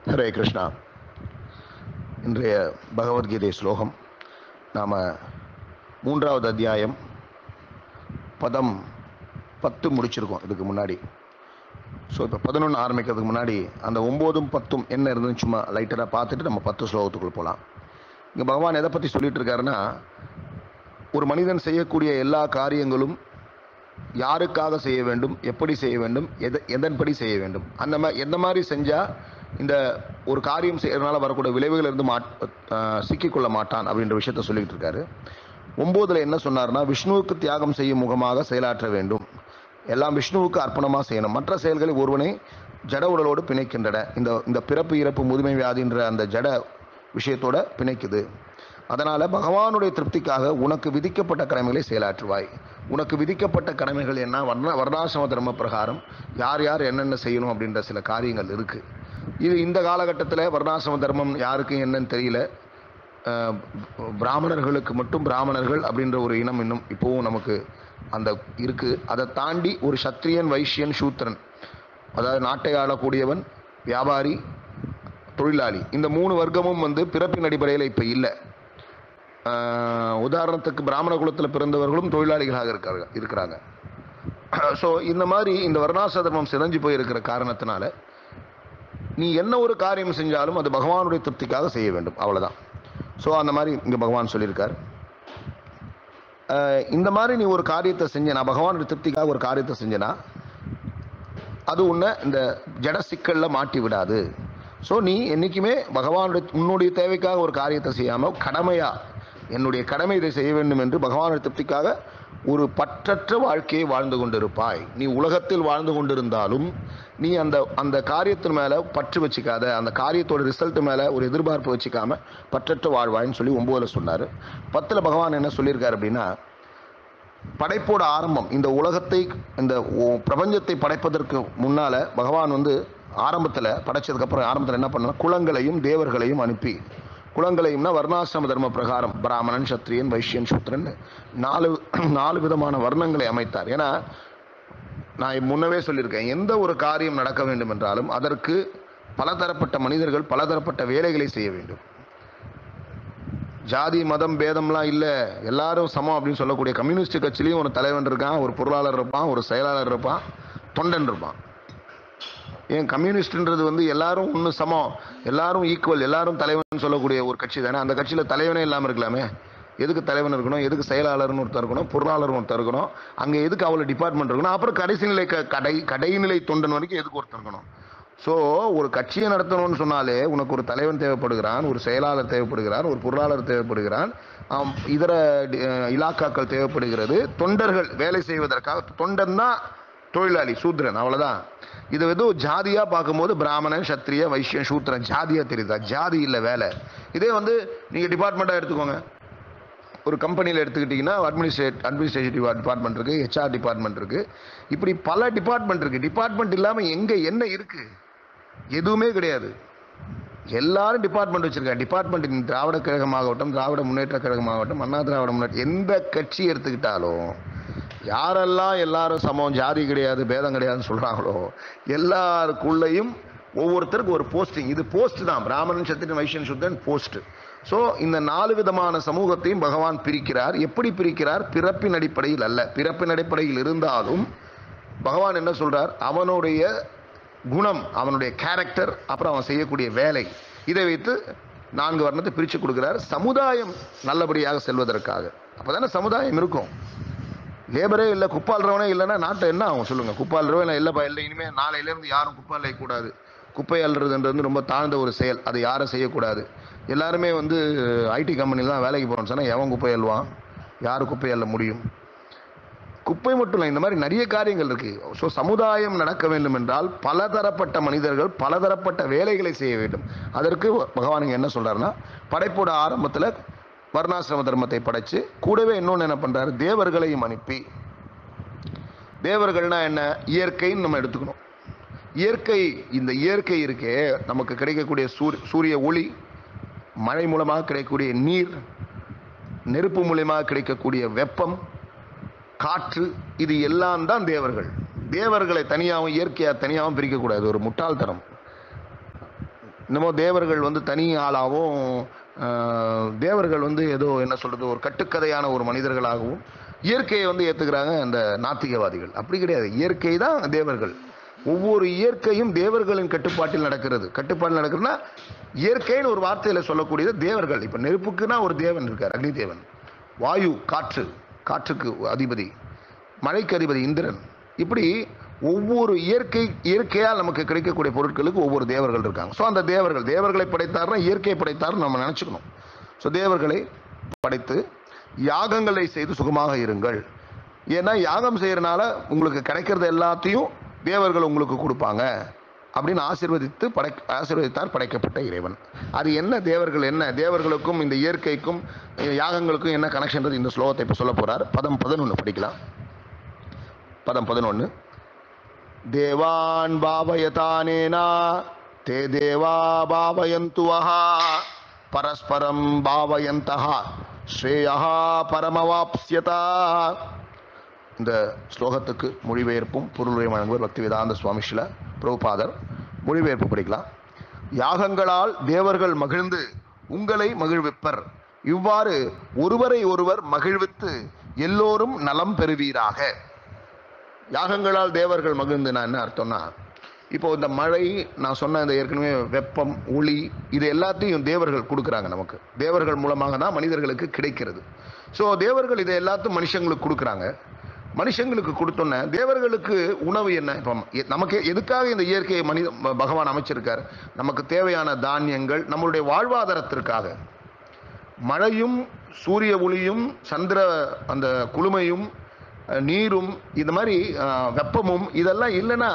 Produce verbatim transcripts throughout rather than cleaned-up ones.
हरे कृष्णा இன்றைய பகவத்கீதை ஸ்லோகம் நாம மூன்றாவது அத்தியாயம் பதம் பத்து முடிச்சிருக்கோம் இதுக்கு முன்னாடி. ஸோ இப்போ பதினொன்று ஆரம்பிக்கிறதுக்கு முன்னாடி அந்த ஒம்போதும் பத்தும் என்ன இருந்துன்னு சும்மா லைட்டராக பார்த்துட்டு நம்ம பத்து ஸ்லோகத்துக்குள்ள போகலாம். இங்கே பகவான் எதை பற்றி சொல்லிட்டு இருக்காருன்னா, ஒரு மனிதன் செய்யக்கூடிய எல்லா காரியங்களும் யாருக்காக செய்ய வேண்டும், எப்படி செய்ய வேண்டும், எது எதன்படி செய்ய வேண்டும், அந்த மாதிரி எந்த மாதிரி செஞ்சால் இந்த ஒரு காரியம் செய்யறதுனால வரக்கூடிய விளைவுகள் இருந்து மாட் சிக்கிக்கொள்ள மாட்டான் அப்படின்ற விஷயத்த சொல்லிட்டு இருக்காரு. ஒம்போதுல என்ன சொன்னார்னா, விஷ்ணுவுக்கு தியாகம் செய்யும் முகமாக செயலாற்ற வேண்டும், எல்லாம் விஷ்ணுவுக்கு அர்ப்பணமாக செய்யணும், மற்ற செயல்களை ஒருவனை ஜட உடலோடு பிணைக்கின்றன. இந்த இந்த பிறப்பு இறப்பு முதுமை வியாதின்ற அந்த ஜட விஷயத்தோட பிணைக்குது. அதனால பகவானுடைய திருப்திக்காக உனக்கு விதிக்கப்பட்ட கடமைகளை செயலாற்றுவாய். உனக்கு விதிக்கப்பட்ட கடமைகள் என்ன, வர்ண வர்ணாசிரம தர்ம பிரகாரம் யார் யார் என்னென்ன செய்யணும் அப்படின்ற சில காரியங்கள் இருக்கு. இது இந்த காலகட்டத்தில் வர்ணாசிரம தர்மம் யாருக்கு என்னன்னு தெரியல. பிராமணர்களுக்கு மட்டும் பிராமணர்கள் அப்படின்ற ஒரு இனம் இன்னும் இப்போவும் நமக்கு அந்த இருக்கு. அதை தாண்டி ஒரு சத்திரியன், வைஷ்யன், சூத்திரன், அதாவது நாட்டை ஆளக்கூடியவன், வியாபாரி, தொழிலாளி, இந்த மூணு வர்க்கமும் வந்து பிறப்பின் அடிப்படையில் இப்போ இல்லை. உதாரணத்துக்கு பிராமண குலத்தில் பிறந்தவர்களும் தொழிலாளிகளாக இருக்காங்க இருக்கிறாங்க ஸோ இந்த மாதிரி இந்த வர்ணாசிரம தர்மம் சிதைஞ்சு போயிருக்கிற காரணத்தினால நீ என்ன ஒரு காரியம் செஞ்சாலும் அது பகவானுடைய திருப்திக்காக செய்ய வேண்டும், அவ்வளோதான். ஸோ அந்த மாதிரி இங்கே பகவான் சொல்லியிருக்கார். இந்த மாதிரி நீ ஒரு காரியத்தை செஞ்சனா, பகவானுடைய திருப்திக்காக ஒரு காரியத்தை செஞ்சனா, அது உன்னை இந்த ஜட சிக்கலில் மாட்டி விடாது. ஸோ நீ என்றைக்குமே பகவானுடைய உன்னுடைய தேவைக்காக ஒரு காரியத்தை செய்யாமல் கடமையா, என்னுடைய கடமை இதை செய்ய வேண்டும் என்று பகவானுடைய திருப்திக்காக ஒரு பற்றற்ற வாழ்க்கையை வாழ்ந்து கொண்டிருப்பாய். நீ உலகத்தில் வாழ்ந்து கொண்டிருந்தாலும் நீ அந்த அந்த காரியத்தின் மேலே பற்று வச்சுக்காத, அந்த காரியத்தோட ரிசல்ட் மேலே ஒரு எதிர்பார்ப்பு வச்சுக்காம பற்றற்ற வாழ்வாயின்னு சொல்லி ஒம்போதுல சொன்னார். பத்தில் பகவான் என்ன சொல்லியிருக்காரு அப்படின்னா, படைப்போட ஆரம்பம், இந்த உலகத்தை இந்த பிரபஞ்சத்தை படைப்பதற்கு முன்னால் பகவான் வந்து ஆரம்பத்தில் படைச்சதுக்கப்புறம் ஆரம்பத்தில் என்ன பண்ணால் குலங்களையும் தேவர்களையும் அனுப்பி, குலங்களையும்னா வர்ணாசிரம தர்ம பிரகாரம் பிராமணன், சத்திரியன், வைஷ்யன், சூத்திரன் நாலு நாலு விதமான வர்ணங்களை அமைத்தார். ஏன்னா நான் முன்னவே சொல்லியிருக்கேன், எந்த ஒரு காரியம் நடக்க வேண்டும் என்றாலும் அதற்கு பலதரப்பட்ட மனிதர்கள் பலதரப்பட்ட வேலைகளை செய்ய வேண்டும். ஜாதி மதம் பேதம்லாம் இல்லை, எல்லாரும் சமம் அப்படின்னு சொல்லக்கூடிய கம்யூனிஸ்ட் கட்சியிலையும் ஒரு தலைவன் இருக்கான், ஒரு பொருளாளர் இருப்பான், ஒரு செயலாளர் இருப்பான், தொண்டன் இருப்பான். ஏன் கம்யூனிஸ்ட்ன்றது வந்து எல்லாரும் ஒன்று சமம், எல்லாரும் ஈக்குவல், எல்லாரும் தலைவன் சொல்லக்கூடிய ஒரு கட்சி தானே. அந்த கட்சியில் தலைவனே இல்லாமல் இருக்கலாமே. எதுக்கு தலைவன் இருக்கணும், எதுக்கு செயலாளர்னு ஒருத்தர் இருக்கணும், பொருளாளர் ஒருத்தர் இருக்கணும், அங்கே எதுக்கு அவ்வளோ டிபார்ட்மெண்ட் இருக்கணும், அப்புறம் கடைசி நிலை கடை கடைநிலை தொண்டன் வரைக்கும் எதுக்கு ஒருத்தர் இருக்கணும். ஸோ ஒரு கட்சியை நடத்தணும்னு சொன்னாலே உனக்கு ஒரு தலைவன் தேவைப்படுகிறான், ஒரு செயலாளர் தேவைப்படுகிறான், ஒரு பொருளாளர் தேவைப்படுகிறான், இதர இலாக்காக்கள் தேவைப்படுகிறது, தொண்டர்கள் வேலை செய்வதற்காக. தொண்டன் தான் தொழிலாளி, சூத்திரன், அவ்வளோதான். இது வந்து ஜாதியாக பார்க்கும்போது பிராமணன், சத்திரிய, வைஷ்யன், சூத்திரன் ஜாதியாக தெரியுதா? ஜாதி இல்லை, வேலை. இதே வந்து நீங்கள் டிபார்ட்மெண்ட்டாக எடுத்துக்கோங்க. ஒரு கம்பெனியில் எடுத்துக்கிட்டிங்கன்னா அட்மினிஸ்ட்ரேட் அட்மினிஸ்ட்ரேட்டிவ் டிபார்ட்மெண்ட் இருக்குது, ஹெச்ஆர் டிபார்ட்மெண்ட் இருக்குது, இப்படி பல டிபார்ட்மெண்ட் இருக்குது. டிபார்ட்மெண்ட் இல்லாமல் எங்கே என்ன இருக்குது? எதுவுமே கிடையாது. எல்லாரும் டிபார்ட்மெண்ட் வச்சுருக்காங்க. டிபார்ட்மெண்ட் திராவிட கழகமாகட்டும், திராவிட முன்னேற்ற கழகமாகட்டும், அண்ணா திராவிட முன்னேற்ற, எந்த கட்சி எடுத்துக்கிட்டாலும் யாரெல்லாம் எல்லாரும் சமம், ஜாதி கிடையாது, பேதம் கிடையாதுன்னு சொல்கிறாங்களோ எல்லாருக்குள்ளேயும் ஒவ்வொருத்தருக்கு ஒரு போஸ்டிங். இது போஸ்ட் தான். பிராமணன், சத்திரியன், வைஷ்யன், சூத்திரன் போஸ்ட். ஸோ இந்த நாலு விதமான சமூகத்தையும் பகவான் பிரிக்கிறார். எப்படி பிரிக்கிறார்? பிறப்பின் அடிப்படையில் அல்ல. பிறப்பின் அடிப்படையில் இருந்தாலும் பகவான் என்ன சொல்றார், அவனுடைய குணம், அவனுடைய கேரக்டர், அப்புறம் அவன் செய்யக்கூடிய வேலை, இதை வைத்து நான்கு வர்ணத்தை பிரித்து கொடுக்கிறார். சமுதாயம் நல்லபடியாக செல்வதற்காக. அப்போதானே சமுதாயம் இருக்கும். லேபரே இல்லை, குப்பாளுறவனே இல்லைன்னா நாட்டை என்ன ஆகும் சொல்லுங்க? குப்பாளுறவன் இல்லைப்பா, இல்லை, இனிமேல் நாளையிலேருந்து யாரும் குப்பை அள்ளையக்கூடாது. குப்பை அள்ளுறதுன்றது வந்து ரொம்ப தாழ்ந்த ஒரு செயல், அதை யாரும் செய்யக்கூடாது. எல்லாருமே வந்து ஐடி கம்பெனியில் தான் வேலைக்கு போகிறோம்னு சொன்னால் எவன் குப்பை அள்ளுவான்? யார் குப்பை அள்ள முடியும்? குப்பை மட்டும் இல்லை, இந்த மாதிரி நிறைய காரியங்கள் இருக்குது. ஸோ சமுதாயம் நடக்க வேண்டும் என்றால் பலதரப்பட்ட மனிதர்கள் பலதரப்பட்ட வேலைகளை செய்ய வேண்டும். அதற்கு பகவான் என்ன சொல்கிறாருன்னா, படைப்போட ஆரம்பத்தில் வர்ணாசிரம தர்மத்தை படைச்சு கூடவே இன்னொன்று என்ன பண்ணுறாரு, தேவர்களையும் அனுப்பி. தேவர்கள்னா என்ன? இயற்கைன்னு நம்ம எடுத்துக்கணும். இயற்கை, இந்த இயற்கை இருக்கே, நமக்கு கிடைக்கக்கூடிய சூரிய சூரிய ஒளி, மழை மூலமாக கிடைக்கக்கூடிய நீர், நெருப்பு மூலமாக கிடைக்கக்கூடிய வெப்பம், காற்று, இது எல்லாம் தான் தேவர்கள். தேவர்களை தனியாகவும் இயற்கையாக தனியாகவும் பிரிக்கக்கூடாது, ஒரு முட்டாள்தனம். இன்னமும் தேவர்கள் வந்து தனி ஆளாகவும் தேவர்கள் வந்து ஏதோ என்ன சொல்றது ஒரு கட்டுக்கதையான ஒரு மனிதர்களாகவும் இயற்கையை வந்து ஏற்றுக்கிறாங்க அந்த நாத்திகவாதிகள். அப்படி கிடையாது, இயற்கை தான் தேவர்கள். ஒவ்வொரு இயற்கையும் தேவர்களின் கட்டுப்பாட்டில் நடக்கிறது. கட்டுப்பாட்டில் நடக்கிறதுனா இயற்கைன்னு ஒரு வார்த்தையில் சொல்லக்கூடியது தேவர்கள். இப்போ நெருப்புக்குன்னா ஒரு தேவன் இருக்கார், அக்னி தேவன். வாயு காற்று, காற்றுக்கு அதிபதி. மழைக்கு அதிபதி இந்திரன். இப்படி ஒவ்வொரு இயற்கை இயற்கையால் நமக்கு கிடைக்கக்கூடிய பொருட்களுக்கு ஒவ்வொரு தேவர்கள் இருக்காங்க. ஸோ அந்த தேவர்கள் தேவர்களை படைத்தார்னா இயற்கையை படைத்தார்னு நம்ம நினச்சிக்கணும். ஸோ தேவர்களை படைத்து யாகங்களை செய்து சுகமாக இருங்கள். ஏன்னா யாகம் செய்யறதுனால உங்களுக்கு கிடைக்கிறது எல்லாத்தையும் தேவர்கள் உங்களுக்கு கொடுப்பாங்க அப்படின்னு ஆசீர்வதித்து படை ஆசீர்வதித்தார் படைக்கப்பட்ட இறைவன். அது என்ன தேவர்கள், என்ன தேவர்களுக்கும் இந்த இயற்கைக்கும் யாகங்களுக்கும் என்ன கனெக்ஷன்? இந்த ஸ்லோகத்தை இப்போ சொல்ல போறார். பதம் பதினொன்று படிக்கலாம். பதம் பதினொன்று. தேவான் பாவயதானேனா தே தேவா பாவயந்துவஹா பரஸ்பரம் பாவயந்தஹா ஸ்ரேயஹா பரமவாப்ஸ்யதா. இந்த ஸ்லோகத்துக்கு மொழிபெயர்ப்பும் பொருளுரை வழங்குவர் பக்திவேதாந்த சுவாமி ஸ்ரீல பிரபுபாதர். மொழிபெயர்ப்பு படிக்கலாம். யாகங்களால் தேவர்கள் மகிழ்ந்து உங்களை மகிழ்விப்பர். இவ்வாறு ஒருவரை ஒருவர் மகிழ்வித்து எல்லோரும் நலம் பெறுவீராக. யாகங்களால் தேவர்கள் மகிழ்ந்துனா என்ன அர்த்தம்னா, இப்போ இந்த மழை, நான் சொன்ன இந்த ஏற்கனவே வெப்பம், ஒளி, இது எல்லாத்தையும் தேவர்கள் கொடுக்குறாங்க நமக்கு. தேவர்கள் மூலமாக தான் மனிதர்களுக்கு கிடைக்கிறது. ஸோ தேவர்கள் இதை எல்லாத்தையும் மனுஷங்களுக்கு கொடுக்குறாங்க. மனுஷங்களுக்கு கொடுத்தோன்னே தேவர்களுக்கு உணவு என்ன? இப்போ நமக்கு எதுக்காக இந்த இயற்கையை மனித பகவான் அமைச்சிருக்கார்? நமக்கு தேவையான தானியங்கள், நம்மளுடைய வாழ்வாதாரத்திற்காக. மழையும் சூரிய ஒளியும் சந்திர அந்த குளுமையும் நீரும் இந்த மாதிரி வெப்பமும் இதெல்லாம் இல்லைன்னா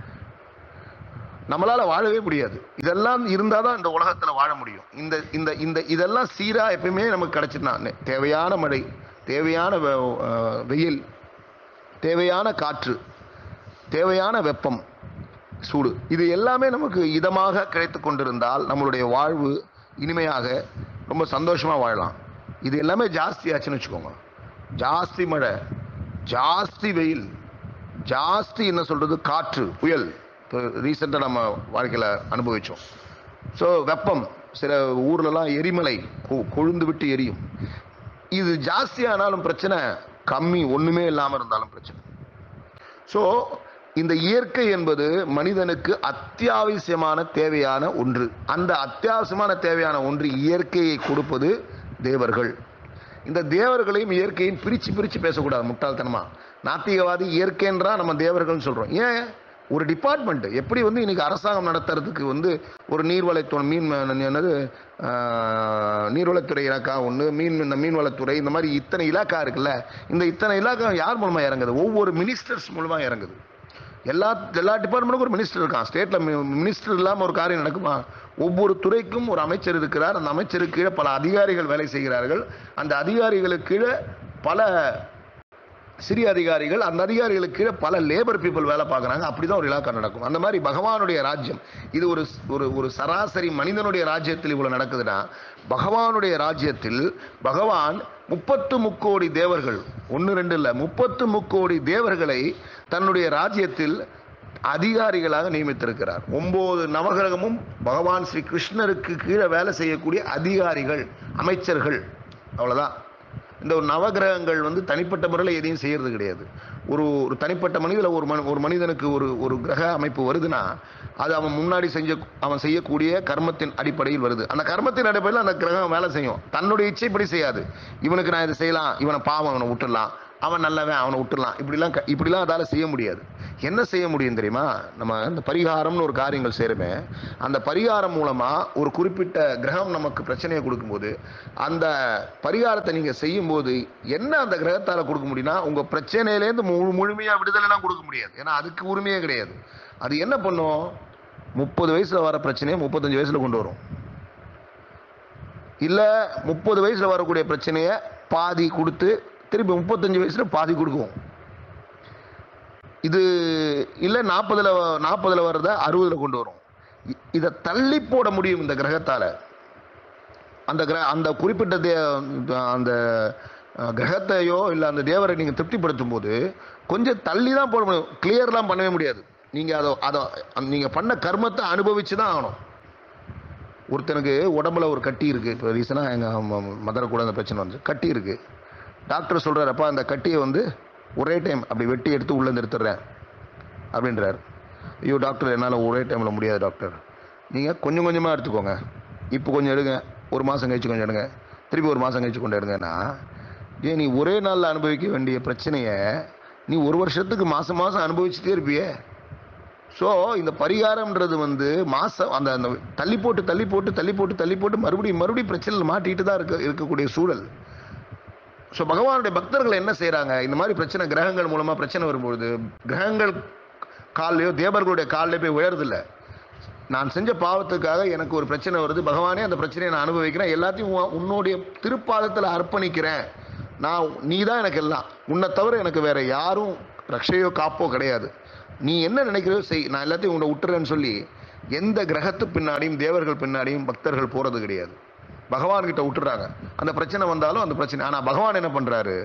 நம்மளால வாழவே முடியாது. இதெல்லாம் இருந்தால் தான் இந்த உலகத்தில் வாழ முடியும். இந்த இந்த இந்த இதெல்லாம் சீரா எப்பயுமே நமக்கு கிடைச்சிருந்தா தேவையான மழை, தேவையான வெயில், தேவையான காற்று, தேவையான வெப்பம், சூடு, இது எல்லாமே நமக்கு இதமாக கிடைத்து கொண்டிருந்தால் நம்மளுடைய வாழ்வு இனிமையாக ரொம்ப சந்தோஷமாக வாழலாம். இது எல்லாமே ஜாஸ்தி ஆச்சுன்னு வச்சுக்கோங்க, ஜாஸ்தி மழை, ஜாஸ்தி வெயில், ஜாஸ்தி என்ன சொல்றது காற்று, புயல், இப்போ ரீசெண்டாக நம்ம வாழ்க்கையில் அனுபவித்தோம். ஸோ வெப்பம், சில ஊர்லலாம் எரிமலை கொழுந்து விட்டு எரியும். இது ஜாஸ்தி ஆனாலும் பிரச்சனை, கம்மி ஒன்றுமே இல்லாமல் இருந்தாலும் பிரச்சனை. ஸோ இந்த இயற்கை என்பது மனிதனுக்கு அத்தியாவசியமான தேவையான ஒன்று. அந்த அத்தியாவசியமான தேவையான ஒன்று இயற்கையை கொடுப்பது தேவர்கள். இந்த தேவர்களையும் இயற்கையும் பிரித்து பிரித்து பேசக்கூடாது முட்டாள்தனமா. நாத்திகவாதி இயற்கைன்றா நம்ம தேவர்கள்னு சொல்கிறோம். ஏன்? ஒரு டிபார்ட்மெண்ட் எப்படி வந்து இன்னைக்கு அரசாங்கம் நடத்துறதுக்கு வந்து ஒரு நீர்வளத்துறை, மீன் என்னது நீர்வளத்துறை இலாக்கா ஒன்று, மீன் இந்த மீன்வளத்துறை, இந்த மாதிரி இத்தனை இலாக்கா இருக்குல்ல. இந்த இத்தனை இலாக்கா யார் மூலமாக இறங்குது? ஒவ்வொரு மினிஸ்டர்ஸ் மூலமாக இறங்குது. எல்லா எல்லா டிபார்ட்மெண்ட்டுக்கும் ஒரு மினிஸ்டர் இருக்கான். ஸ்டேட்ல மினிஸ்டர் இல்லாமல் ஒரு காரியம் நடக்குமா? ஒவ்வொரு துறைக்கும் ஒரு அமைச்சர் இருக்கிறார். அந்த அமைச்சருக்கு கீழே பல அதிகாரிகள் வேலை செய்கிறார்கள். அந்த அதிகாரிகளுக்கு கீழே பல சிறிய அதிகாரிகள், அந்த அதிகாரிகளுக்கு கீழே பல லேபர் பீப்புள் வேலை பார்க்குறாங்க. அப்படிதான் ஒரு இலாக்கா நடக்கும். அந்த மாதிரி பகவானுடைய ராஜ்யம் இது ஒரு ஒரு சராசரி மனிதனுடைய ராஜ்யத்தில் இவ்வளவு நடக்குதுன்னா, பகவானுடைய ராஜ்யத்தில் பகவான் முப்பத்து முக்கோடி தேவர்கள், ஒன்று ரெண்டு இல்லை, முப்பத்து முக்கோடி தேவர்களை தன்னுடைய ராஜ்யத்தில் அதிகாரிகளாக நியமித்திருக்கிறார். ஒன்பது நவகிரகமும் பகவான் ஸ்ரீ கிருஷ்ணருக்கு கீழே வேலை செய்யக்கூடிய அதிகாரிகள், அமைச்சர்கள். அவ்வளவுதான். இந்த ஒரு நவகிரகங்கள் வந்து தனிப்பட்ட முறையில் எதையும் செய்யறது கிடையாது. ஒரு ஒரு தனிப்பட்ட மனிதல ஒரு மனி ஒரு மனிதனுக்கு ஒரு ஒரு கிரக அமைப்பு வருதுன்னா அது அவன் முன்னாடி செஞ்ச அவன் செய்யக்கூடிய கர்மத்தின் அடிப்படையில் வருது. அந்த கர்மத்தின் அடிப்படையில் அந்த கிரகம் வேலை செய்யும். தன்னுடைய இச்சைப்படி செய்யாது. இவனுக்கு நான் இதை செய்யலாம், இவனை பாவம், அவனை விட்டுடலாம், அவன் நல்லவன், அவனை விட்டுடலாம், இப்படிலாம் இப்படிலாம் அதால செய்ய முடியாது. என்ன செய்ய முடியும் தெரியுமா? நம்ம இந்த பரிகாரம்னு ஒரு காரியங்கள் செய்யறமே, அந்த பரிகாரம் மூலமா ஒரு குறிப்பிட்ட கிரகம் நமக்கு பிரச்சனையை கொடுக்கும்போது அந்த பரிகாரத்தை நீங்க செய்யும் போது என்ன அந்த கிரகத்தால கொடுக்க முடியும்னா, உங்க பிரச்சனையிலேருந்து முழு முழுமையா விடுதலைலாம் கொடுக்க முடியாது. ஏன்னா அதுக்கு உரிமையே கிடையாது. அது என்ன பண்ணும்? முப்பது வயசுல வர பிரச்சனையை முப்பத்தஞ்சு வயசுல கொண்டு வரும். இல்ல முப்பது வயசுல வரக்கூடிய பிரச்சனையை பாதி கொடுத்து திருப்பி முப்பத்தஞ்சு வயசுல பாதி கொடுக்கும். இது இல்ல நாற்பதுல நாற்பதுல வர்றத அறுபதுல கொண்டு வரும். இதை தள்ளி போட முடியும் இந்த கிரகத்தால. அந்த கிரக அந்த குறிப்பிட்ட அந்த கிரகத்தையோ இல்லை அந்த தேவரை நீங்க திருப்திப்படுத்தும் போது கொஞ்சம் தள்ளி தான் போட முடியும். கிளியர்லாம் பண்ணவே முடியாது. நீங்க அதை அதை நீங்க பண்ண கர்மத்தை அனுபவிச்சு தான் ஆகணும். ஒருத்தனுக்கு உடம்புல ஒரு கட்டி இருக்குது. இப்போ ரீசனாக எங்கள் மதரை கூட அந்த பிரச்சனை வந்து கட்டி இருக்குது. டாக்டர் சொல்கிறாரப்பா அந்த கட்டியை வந்து ஒரே டைம் அப்படி வெட்டி எடுத்து உள்ளே நிறுத்துறேன் அப்படின்றார். ஐயோ டாக்டர் என்னால் ஒரே டைமில் முடியாது டாக்டர், நீங்கள் கொஞ்சம் கொஞ்சமாக எடுத்துக்கோங்க, இப்போ கொஞ்சம் எடுங்க, ஒரு மாதம் கழிச்சு கொஞ்சம் எடுங்க, திருப்பி ஒரு மாதம் கழிச்சு கொண்டு எடுங்கன்னா, ஏன் நீ ஒரே நாளில் அனுபவிக்க வேண்டிய பிரச்சனையை நீ ஒரு வருஷத்துக்கு மாதம் மாதம் அனுபவிச்சுட்டே இருப்பியே. ஸோ இந்த பரிகாரம்ன்றது வந்து மாதம் அந்த அந்த தள்ளி போட்டு தள்ளி போட்டு தள்ளி போட்டு தள்ளி போட்டு மறுபடியும் மறுபடியும் பிரச்சனையில் மாட்டிட்டு தான் இருக்க இருக்கக்கூடிய சூழல். ஸோ பகவானுடைய பக்தர்கள் என்ன செய்கிறாங்க, இந்த மாதிரி பிரச்சனை கிரகங்கள் மூலமாக பிரச்சனை வரும்பொழுது கிரகங்கள் காலையோ தேவர்களுடைய காலிலே போய் உயர்தில்லை. நான் செஞ்ச பாவத்துக்காக எனக்கு ஒரு பிரச்சனை வருது, பகவானே அந்த பிரச்சனையை நான் அனுபவிக்கிறேன், எல்லாத்தையும் உன்னுடைய திருப்பாதத்தில் அர்ப்பணிக்கிறேன், நான் நீ தான் எனக்கு எல்லாம், உன்னை தவிர எனக்கு வேற யாரும் ரக்ஷையோ காப்போ கிடையாது, நீ என்ன நினைக்கிறோ செய், நான் எல்லாத்தையும் உன்னை விட்டுறேன்னு சொல்லி எந்த கிரகத்து பின்னாடியும் தேவர்கள் பின்னாடியும் பக்தர்கள் போகிறது கிடையாது. பகவான்கிட்ட விட்டுறாங்க. அந்த பிரச்சனை வந்தாலும் அந்த பிரச்சனை, ஆனால் பகவான் என்ன பண்ணுறாரு,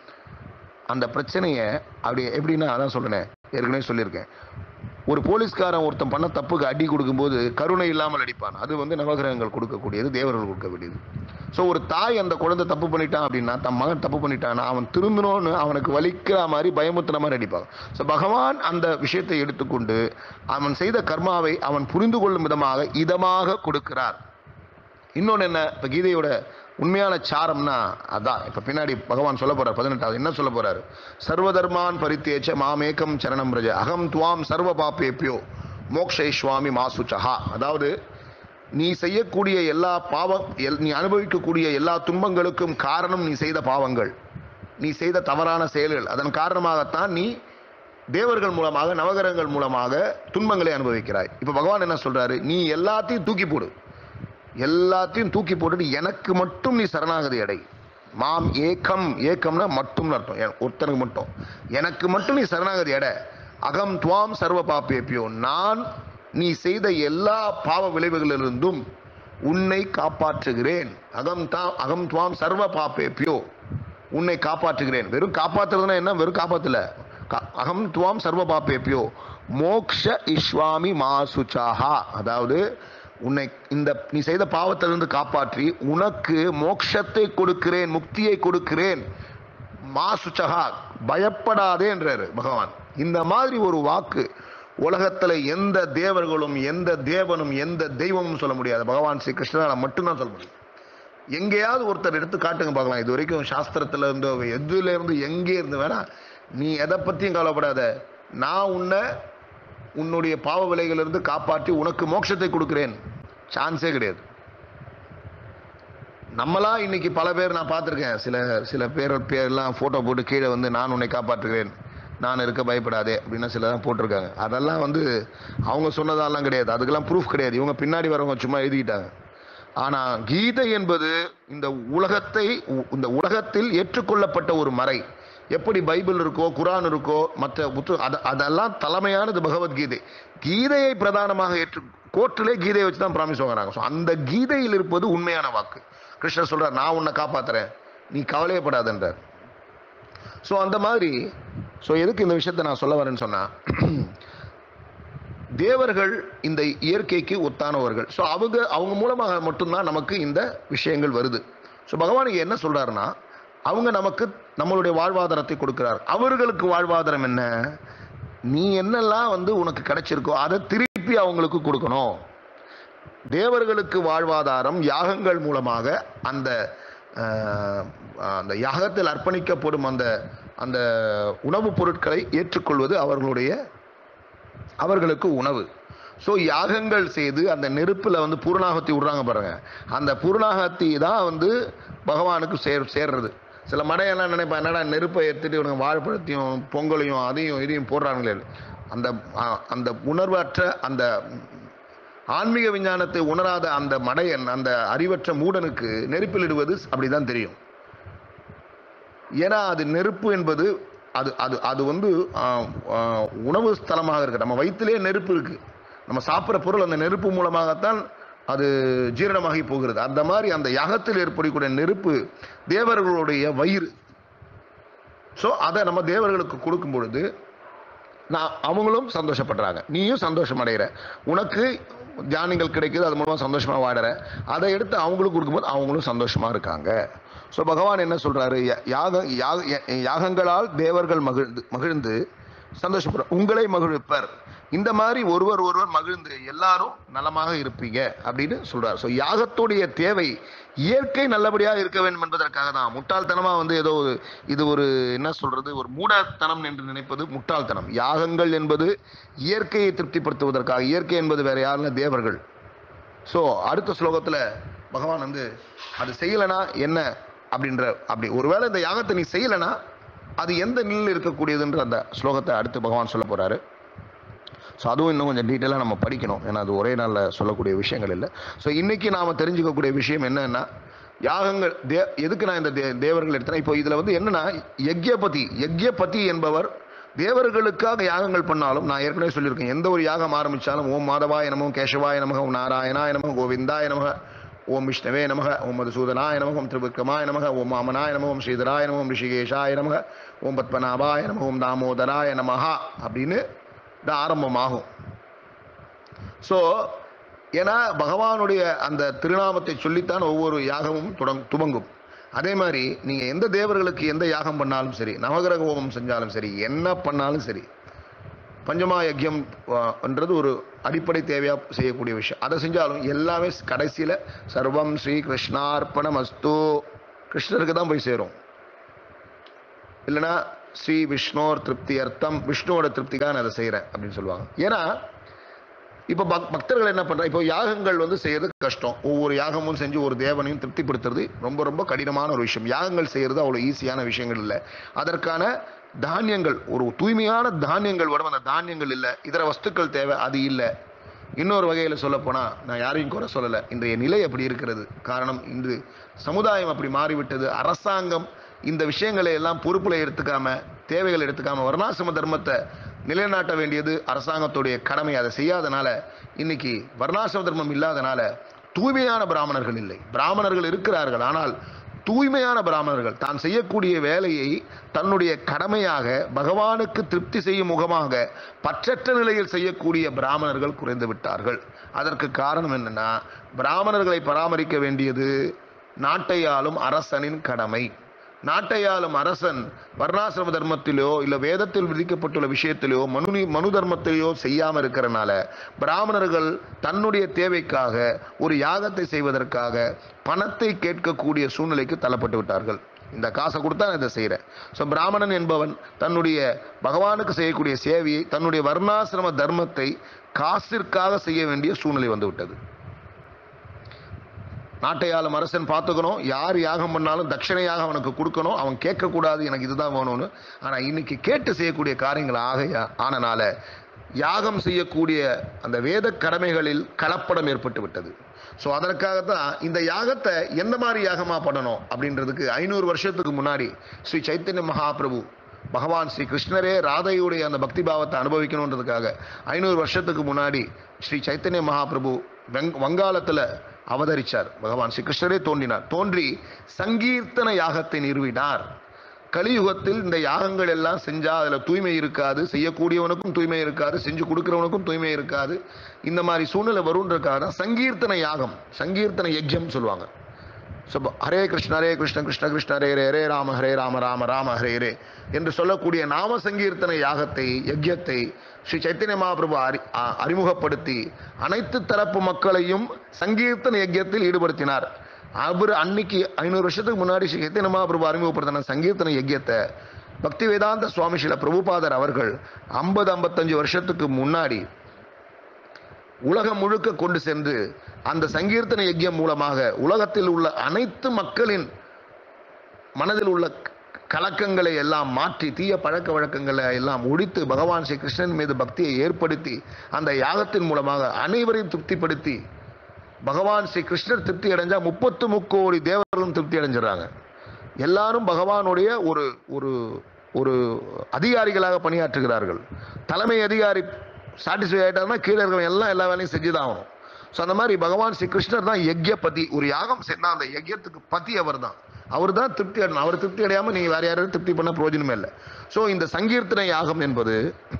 அந்த பிரச்சனையை அப்படி எப்படின்னா, அதான் சொல்கிறேன், ஏற்கனவே சொல்லியிருக்கேன், ஒரு போலீஸ்காரன் ஒருத்தன் பண்ண தப்புக்கு அடி கொடுக்கும்போது கருணை இல்லாமல் அடிப்பான். அது வந்து நவகிரகங்கள் கொடுக்கக்கூடியது, தேவர்கள் கொடுக்கக்கூடியது. ஸோ ஒரு தாய் அந்த குழந்தை தப்பு பண்ணிட்டான் அப்படின்னா, தன் மகன் தப்பு பண்ணிட்டான்னா அவன் திருந்தணும்னு அவனுக்கு வலிக்கிற மாதிரி பயமுத்துற மாதிரி அடிப்பாங்க. ஸோ பகவான் அந்த விஷயத்தை எடுத்துக்கொண்டு அவன் செய்த கர்மாவை அவன் புரிந்து கொள்ளும் விதமாக இதமாக கொடுக்கிறார். இன்னொன்று என்ன, இப்போ கீதையோட உண்மையான சாரம்னா அதான். இப்போ பின்னாடி பகவான் சொல்ல போறார், பதினெட்டாவது என்ன சொல்ல போறாரு, சர்வதர்மான் பரித்தேச்ச மாமேகம் சரணம் பிரஜ அகம் துவாம் சர்வ பாப்பேப்பியோ மோக்ஷேஸ்வாமி மாசுச்சஹா. அதாவது நீ செய்யக்கூடிய எல்லா பாவம், நீ அனுபவிக்கக்கூடிய எல்லா துன்பங்களுக்கும் காரணம் நீ செய்த பாவங்கள், நீ செய்த தவறான செயல்கள். அதன் காரணமாகத்தான் நீ தேவர்கள் மூலமாக நவகிரகங்கள் மூலமாக துன்பங்களை அனுபவிக்கிறாய். இப்போ பகவான் என்ன சொல்றாரு, நீ எல்லாத்தையும் தூக்கி போடு, எல்லாத்தையும் தூக்கி போட்டுட்டு எனக்கு மட்டும் நீ சரணாகதி அடை. மாம் ஏக்கம், ஏக்கம்னா மட்டும் அர்த்தம், ஒருத்தனுக்கு மட்டும், எனக்கு மட்டும் நீ சரணாகதி அடை. அகம் துவாம் சர்வ பாப்பேப்பியோ, நான் நீ செய்த எல்லா பாவ விளைவுகளிலிருந்தும் உன்னை காப்பாற்றுகிறேன். அகம் தா அகம் துவாம் சர்வ பாப்பேப்பியோ, உன்னை காப்பாற்றுகிறேன். வெறும் காப்பாற்றுறதுனா என்ன, வெறும் காப்பாற்றல, அகம் துவாம் சர்வ பாப்பேப்பியோ மோக்ஷ இஸ்வாமி மாசுச்சாஹா. அதாவது உன்னை இந்த நீ செய்த பாவத்திலிருந்து காப்பாற்றி உனக்கு மோட்சத்தை கொடுக்கிறேன், முக்தியை கொடுக்கிறேன். மாசுச்சகா, பயப்படாதே என்றாரு பகவான். இந்த மாதிரி ஒரு வாக்கு உலகத்துல எந்த தேவர்களும் எந்த தேவனும் எந்த தெய்வமும் சொல்ல முடியாது, பகவான் ஸ்ரீ கிருஷ்ணனால மட்டும்தான் சொல்ல முடியும். எங்கேயாவது ஒருத்தர் எடுத்து காட்டுங்க பார்க்கலாம். இது வரைக்கும் சாஸ்திரத்துல இருந்து எதுல இருந்து எங்கே இருந்து வேணா, நீ எதை பத்தியும் கவலைப்படாத, நான் உன்னை உன்னுடைய பாவ விலைகளிலிருந்து காப்பாற்றி உனக்கு மோட்சத்தை கொடுக்கிறேன். சான்ஸே கிடையாது. நம்மளா இன்னைக்கு பல பேர் நான் பார்த்துருக்கேன், சில சில பேர் பேர்லாம் ஃபோட்டோ போட்டு கீழே வந்து நான் உன்னை காப்பாற்றுகிறேன், நான் இருக்க பயப்படாதே அப்படின்னா சில தான் போட்டிருக்காங்க. அதெல்லாம் வந்து அவங்க சொன்னதெல்லாம் கிடையாது, அதுக்கெல்லாம் ப்ரூஃப் கிடையாது, இவங்க பின்னாடி வரவங்க சும்மா எழுதிக்கிட்டாங்க. ஆனால் கீதை என்பது இந்த உலகத்தை இந்த உலகத்தில் ஏற்றுக்கொள்ளப்பட்ட ஒரு மறை. எப்படி பைபிள் இருக்கோ குரான் இருக்கோ மற்ற புத்து அது அதெல்லாம் தலைமையானது பகவத்கீதை. கீதையை பிரதானமாக ஏற்று கோர்ட்டிலே கீதையை வச்சு தான் ப்ராமிஸ் வாங்குறாங்க. ஸோ அந்த கீதையில் இருப்பது உண்மையான வாக்கு. கிருஷ்ணர் சொல்றார், நான் உன்னை காப்பாத்துறேன், நீ கவலையப்படாதன்றார். ஸோ அந்த மாதிரி ஸோ எதுக்கு இந்த விஷயத்தை நான் சொல்ல வரேன்னு சொன்னா, தேவர்கள் இந்த இயற்கைக்கு ஒத்தானவர்கள். ஸோ அவங்க அவங்க மூலமாக மட்டும்தான் நமக்கு இந்த விஷயங்கள் வருது. ஸோ பகவானுக்கு என்ன சொல்றாருன்னா, அவங்க நமக்கு நம்மளுடைய வாழ்வாதாரத்தை கொடுக்கிறார். அவர்களுக்கு வாழ்வாதாரம் என்ன, நீ என்னெல்லாம் வந்து உனக்கு கிடைச்சிருக்கோ அதை திருப்பி அவங்களுக்கு கொடுக்கணும். தேவர்களுக்கு வாழ்வாதாரம் யாகங்கள் மூலமாக அந்த அந்த யாகத்தில் அர்ப்பணிக்கப்படும் அந்த அந்த உணவுப் பொருட்களை ஏற்றுக்கொள்வது அவர்களுடைய அவர்களுக்கு உணவு. ஸோ யாகங்கள் செய்து அந்த நெருப்பில் வந்து பூர்ணாகத்தி விடுறாங்க பாருங்க, அந்த பூர்ணாகத்தி தான் வந்து பகவானுக்கு சேர் சேர்றது. சில மடையெல்லாம் நினைப்பா, என்னடா நெருப்பை எடுத்துட்டு இவங்க வாழைப்பழத்தையும் பொங்கலையும் அதையும் இதையும் போடுறாங்களே. அந்த அந்த உணர்வற்ற அந்த ஆன்மீக விஞ்ஞானத்தை உணராத அந்த மடையன், அந்த அறிவற்ற மூடனுக்கு நெருப்பில் இடுவது அப்படிதான் தெரியும். ஏன்னா அது நெருப்பு என்பது அது அது அது வந்து உணவு ஸ்தலமாக இருக்கு. நம்ம வயிற்றிலே நெருப்பு இருக்கு, நம்ம சாப்பிட்ற பொருள் அந்த நெருப்பு மூலமாகத்தான் அது ஜீரணமாகி போகிறது. அந்த மாதிரி அந்த யாகத்தில் ஏற்படக்கூடிய நெருப்பு தேவர்களுடைய வயிறு. ஸோ அதை நம்ம தேவர்களுக்கு கொடுக்கும் பொழுது நான் அவங்களும் சந்தோஷப்படுறாங்க, நீயும் சந்தோஷம் அடைகிற, உனக்கு தியானங்கள் கிடைக்குது, அது மூலமாக சந்தோஷமாக வாடுற, அதை எடுத்து அவங்களுக்கு கொடுக்கும்போது அவங்களும் சந்தோஷமாக இருக்காங்க. ஸோ பகவான் என்ன சொல்கிறாரு, யாக யாக யாகங்களால் தேவர்கள் மகிழ்ந்து மகிழ்ந்து சந்தோஷப்படுற உங்களை மகிழ்ப்பர். இந்த மாதிரி ஒருவர் ஒருவர் மகிழ்ந்து எல்லாரும் நலமாக இருப்பீங்க அப்படின்னு சொல்றாரு. ஸோ யாகத்துடைய தேவை இயற்கை நல்லபடியாக இருக்க வேண்டும் என்பதற்காக தான். முட்டாள்தனமாக வந்து ஏதோ இது ஒரு என்ன சொல்றது, ஒரு மூடத்தனம் என்று நினைப்பது முட்டாள்தனம். யாகங்கள் என்பது இயற்கையை திருப்திப்படுத்துவதற்காக. இயற்கை என்பது வேற யாருன்னா தேவர்கள். ஸோ அடுத்த ஸ்லோகத்தில் பகவான் வந்து அது செய்யலைன்னா என்ன அப்படின்ற, அப்படி ஒருவேளை இந்த யாகத்தை நீ செய்யலைன்னா அது எந்த நிலையில் இருக்கக்கூடியதுன்ற அந்த ஸ்லோகத்தை அடுத்து பகவான் சொல்ல போறாரு. ஸோ அதுவும் இன்னும் கொஞ்சம் டீட்டெயிலாக நம்ம படிக்கணும், ஏன்னா அது ஒரே நாளில் சொல்லக்கூடிய விஷயங்கள் இல்லை. ஸோ இன்னைக்கு நாம் தெரிஞ்சுக்கக்கூடிய விஷயம் என்னன்னா, யாகங்கள் தே எதுக்கு நான் இந்த தே தேவர்கள் எடுத்தேன். இப்போ இதில் வந்து என்னன்னா, யக்ஞபதி யக்ஞபதி என்பவர் தேவர்களுக்காக யாகங்கள் பண்ணாலும், நான் ஏற்கனவே சொல்லியிருக்கேன், எந்த ஒரு யாகம் ஆரம்பித்தாலும் ஓம் மாதவாய நமோ, கேசவாய நமக, ஓம் நாராயணாய நமக, கோவிந்தாய நமக, ஓம் விஷ்ணவே நமக, ஓம் மதுசூதனாய நமக, ஓம் திரிவிக்ரமாய நமக, ஓம் வாமனாய நமக, ஓம் ஸ்ரீதராய நமக, ஓம் ரிஷிகேஷாய நமக, ஓம் பத்மநாபாய நமக, ஓம் தாமோதராய நமஹா அப்படின்னு தான் ஆரம்பமாகும். ஸோ ஏன்னா பகவானுடைய அந்த திருநாமத்தை சொல்லித்தான் ஒவ்வொரு யாகமும் தொடங் துவங்கும். அதே மாதிரி நீங்கள் எந்த தேவர்களுக்கு எந்த யாகம் பண்ணாலும் சரி, நவகிரக ஹோமம் செஞ்சாலும் சரி, என்ன பண்ணாலும் சரி, பஞ்சமா யஜ்யம் என்றது ஒரு அடிப்படை தேவையாக செய்யக்கூடிய விஷயம். அதை செஞ்சாலும் எல்லாமே கடைசியில் சர்வம் ஸ்ரீ கிருஷ்ணார்ப்பணமஸ்து, கிருஷ்ணருக்கு தான் போய் சேரும். இல்லைன்னா ஸ்ரீ விஷ்ணோர் திருப்தி அர்த்தம், விஷ்ணுவோட திருப்திக்காக நான் அதை செய்கிறேன் அப்படின்னு சொல்லுவாங்க. ஏன்னா இப்போ பக் பக்தர்கள் என்ன பண்ணுறாங்க, இப்போ யாகங்கள் வந்து செய்கிறது கஷ்டம். ஒவ்வொரு யாகமும் செஞ்சு ஒரு தேவனையும் திருப்திப்படுத்துறது ரொம்ப ரொம்ப கடினமான ஒரு விஷயம். யாகங்கள் செய்கிறது அவ்வளோ ஈஸியான விஷயங்கள் இல்லை. அதற்கான தானியங்கள், ஒரு தூய்மையான தானியங்கள் வரும், அந்த தானியங்கள் இல்லை, இதர வஸ்துக்கள் தேவை, அது இல்லை. இன்னொரு வகையில் சொல்லப்போனால், நான் யாரையும் குறை சொல்லலை, இன்றைய நிலை அப்படி இருக்கிறது. காரணம், இன்று சமுதாயம் அப்படி மாறிவிட்டது. அரசாங்கம் இந்த விஷயங்களை எல்லாம் பொறுப்பில் எடுத்துக்காம, தேவைகள் எடுத்துக்காம, வர்ணாசிரம தர்மத்தை நிலைநாட்ட வேண்டியது அரசாங்கத்துடைய கடமை. அதை செய்யாதனால இன்னைக்கு வர்ணாசிரம தர்மம் இல்லாதனால தூய்மையான பிராமணர்கள் இல்லை. பிராமணர்கள் இருக்கிறார்கள், ஆனால் தூய்மையான பிராமணர்கள் தான் செய்யக்கூடிய வேலையை தன்னுடைய கடமையாக பகவானுக்கு திருப்தி செய்யும் முகமாக பற்றற்ற நிலையில் செய்யக்கூடிய பிராமணர்கள் குறைந்து விட்டார்கள். அதற்கு காரணம் என்னன்னா, பிராமணர்களை பராமரிக்க வேண்டியது நாட்டை ஆளும் அரசனின் கடமை. நாட்டை ஆளும் அரசன் வர்ணாசிரம தர்மத்திலோ இல்லை வேதத்தில் விதிக்கப்பட்டுள்ள விஷயத்திலோ மனு மனு தர்மத்திலேயோ செய்யாமல் இருக்கிறனால பிராமணர்கள் தன்னுடைய தேவைக்காக ஒரு யாகத்தை செய்வதற்காக பணத்தை கேட்கக்கூடிய சூழ்நிலைக்கு தள்ளப்பட்டு விட்டார்கள். இந்த காசை கொடுத்தா நான் இதை செய்கிறேன். ஸோ பிராமணன் என்பவன் தன்னுடைய பகவானுக்கு செய்யக்கூடிய சேவையை, தன்னுடைய வர்ணாசிரம தர்மத்தை காசிற்காக செய்ய வேண்டிய சூழ்நிலை வந்து விட்டது. நாட்டையாளும் அரசன் பார்த்துக்கணும், யார் யாகம் பண்ணாலும் தட்சணையாக அவனுக்கு கொடுக்கணும், அவன் கேட்கக்கூடாது எனக்கு இதுதான் வேணும்னு. ஆனால் இன்னைக்கு கேட்டு செய்யக்கூடிய காரியங்கள் ஆக ஆனனால யாகம் செய்யக்கூடிய அந்த வேத கடமைகளில் கலப்படம் ஏற்பட்டு விட்டது. ஸோ அதற்காகத்தான் இந்த யாகத்தை எந்த மாதிரி யாகமாக பண்ணணும் அப்படின்றதுக்கு ஐநூறு வருஷத்துக்கு முன்னாடி ஸ்ரீ சைத்தன்ய மகாபிரபு பகவான் ஸ்ரீ கிருஷ்ணரே ராதையுடைய அந்த பக்தி பாவத்தை அனுபவிக்கணுன்றதுக்காக ஐநூறு வருஷத்துக்கு முன்னாடி ஸ்ரீ சைத்தன்ய மகாபிரபு வெங் வங்காளத்தில் அவதரிச்சார். பகவான் ஸ்ரீ கிருஷ்ணரே தோன்றினார். தோன்றி சங்கீர்த்தன யாகத்தை நிறுவினார். கலியுகத்தில் இந்த யாகங்கள் எல்லாம் செஞ்சா அதில் தூய்மை இருக்காது, செய்யக்கூடியவனுக்கும் தூய்மை இருக்காது, செஞ்சு கொடுக்குறவனுக்கும் தூய்மை இருக்காது, இந்த மாதிரி சூழ்நிலை வருன்றதுக்காக சங்கீர்த்தன யாகம், சங்கீர்த்தன யஜ்யம் சொல்லுவாங்க. ஸோ ஹரே கிருஷ்ண ஹரே கிருஷ்ண கிருஷ்ண கிருஷ்ண ஹரே ஹரே ஹரே ராம ஹரே ராம ராம ராம ஹரே ஹரே என்று சொல்லக்கூடிய நாம சங்கீர்த்தன யாகத்தை யஜ்யத்தை ஸ்ரீ சைத்தன்ய மகாபிரபு அறி அறிமுகப்படுத்தி அனைத்து தரப்பு மக்களையும் சங்கீர்த்தன யஜ்யத்தில் ஈடுபடுத்தினார். அவர் அன்னைக்கு ஐநூறு வருஷத்துக்கு முன்னாடி ஸ்ரீ சைத்தன்ய மகாபிரபு அறிமுகப்படுத்தின சங்கீர்த்தன யஜ்யத்தை பக்தி வேதாந்த சுவாமி ஸ்ரீல பிரபுபாதர் அவர்கள் ஐம்பது ஐம்பத்தஞ்சு வருஷத்துக்கு முன்னாடி உலகம் முழுக்க கொண்டு சென்று அந்த சங்கீர்த்தன யஜ்யம் மூலமாக உலகத்தில் உள்ள அனைத்து மக்களின் மனதில் உள்ள கலக்கங்களை எல்லாம் மாற்றி, தீய பழக்க வழக்கங்களை எல்லாம் ஒழித்து, பகவான் ஸ்ரீ கிருஷ்ணன் மீது பக்தியை ஏற்படுத்தி அந்த யாகத்தின் மூலமாக அனைவரையும் திருப்திப்படுத்தி, பகவான் ஸ்ரீ கிருஷ்ணர் திருப்தி அடைஞ்சா முப்பத்து முக்கோடி தேவர்களும் திருப்தி அடைஞ்சிடறாங்க. எல்லாரும் பகவானுடைய ஒரு ஒரு ஒரு அதிகாரிகளாக பணியாற்றுகிறார்கள். தலைமை அதிகாரி சாட்டிஸ்ஃபை ஆகிட்டாருன்னா கீழே இருக்கிறவங்க எல்லாம் எல்லா வேலையும் செஞ்சுதான் ஆகணும். ஸோ அந்த மாதிரி பகவான் ஸ்ரீ கிருஷ்ணர் தான் யஜ்யபதி. ஒரு யாகம் செய்யணும், அந்த யஜ்யத்துக்கு பதி அவர் தான். அவர் தான் திருப்தி அடையணும். அவர் திருப்தி அடையாமல் நீங்கள் வேற யாரும் திருப்தி பண்ண பிரயோஜனமே இல்லை. ஸோ இந்த சங்கீர்த்தன யாகம் என்பது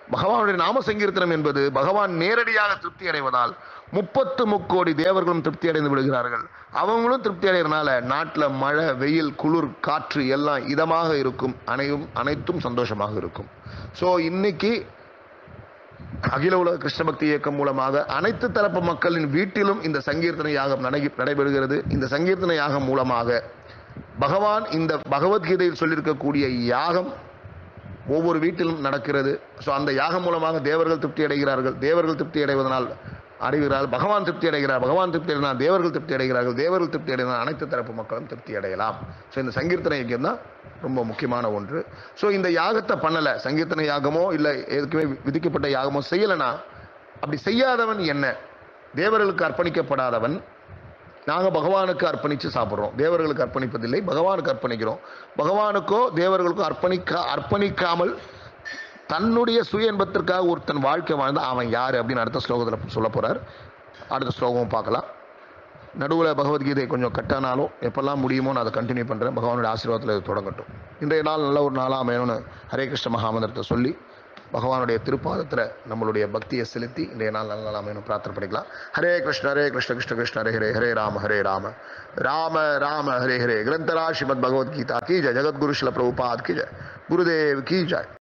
பகவானுடைய நாம சங்கீர்த்தனம் என்பது பகவான் நேரடியாக திருப்தி அடைவதால் முப்பத்து முக்கோடி தேவர்களும் திருப்தி அடைந்து விடுகிறார்கள். அவங்களும் திருப்தி அடைகிறதுனால நாட்டில் மழை, வெயில், குளிர், காற்று எல்லாம் இதமாக இருக்கும். அனையும் அனைத்தும் சந்தோஷமாக இருக்கும். ஸோ இன்னைக்கு அகில உலக கிருஷ்ண பக்தி இயக்கம் மூலமாக அனைத்து தரப்பு மக்களின் வீட்டிலும் இந்த சங்கீர்த்தனை யாகம் நடைபெறுகிறது. இந்த சங்கீர்த்தனை யாகம் மூலமாக பகவான் இந்த பகவத்கீதையில் சொல்லியிருக்கக்கூடிய யாகம் ஒவ்வொரு வீட்டிலும் நடக்கிறது. ஸோ அந்த யாகம் மூலமாக தேவர்கள் திருப்தி அடைகிறார்கள். தேவர்கள் திருப்தி அடைவதனால் அடைகிறார்கள் பகவான் திருப்தி அடைகிறார். பகவான் திருப்தி அடைந்தால் தேவர்கள் திருப்தி அடைகிறார்கள். தேவர்கள் திருப்தி அடைந்தால் அனைத்து தரப்பு மக்களும் திருப்தி அடையலாம். ஸோ இந்த சங்கீர்த்தனை யஜ்யம் தான் ரொம்ப முக்கியமான ஒன்று. ஸோ இந்த யாகத்தை பண்ணலை, சங்கீர்த்தனை யாகமோ இல்லை எதுக்குமே விதிக்கப்பட்ட யாகமோ செய்யலைன்னா, அப்படி செய்யாதவன் என்ன? தேவர்களுக்கு அர்ப்பணிக்கப்படாதவன். நாங்கள் பகவானுக்கு அர்ப்பணித்து சாப்பிட்றோம், தேவர்களுக்கு அர்ப்பணிப்பதில்லை, பகவானுக்கு அர்ப்பணிக்கிறோம். பகவானுக்கோ தேவர்களுக்கோ அர்ப்பணிக்க அர்ப்பணிக்காமல் தன்னுடைய சுய இன்பத்திற்காக ஒருத்தன் வாழ்க்கை வாழ்ந்தா அவன் யார் அப்படின்னு அடுத்த ஸ்லோகத்தில் சொல்ல போகிறார். அடுத்த ஸ்லோகமும் பார்க்கலாம். நடுவில் பகவத்கீதை கொஞ்சம் கட்டானாலும் எப்பெல்லாம் முடியுமோ நான் அதை கண்டினியூ பண்ணுறேன். பகவானுடைய ஆசீர்வாதத்தில் இது தொடங்கட்டும். இன்றைய நாள் நல்ல ஒரு நாளாக அமையணும்னு ஹரே கிருஷ்ண மகாமந்திரத்தை சொல்லி பகவானுடைய திருப்பாதத்தில் நம்மளுடைய பக்தியை செலுத்தி இன்றைய நாள் நல்ல நாள் அமையணும் பிரார்த்தனை பண்ணிக்கலாம். ஹரே கிருஷ்ண ஹரே கிருஷ்ண கிருஷ்ண கிருஷ்ண ஹரே ஹரே ஹரே ராம ஹரே ராம ராம ராம ஹரே ஹரே. கிரந்தரா ஸ்ரீமத் பகவத்கீதா கி ஜெய். ஜெகத்குரு ஸ்ரீல பிரபுபாத் கி ஜெய். குருதேவ் கி ஜெய்.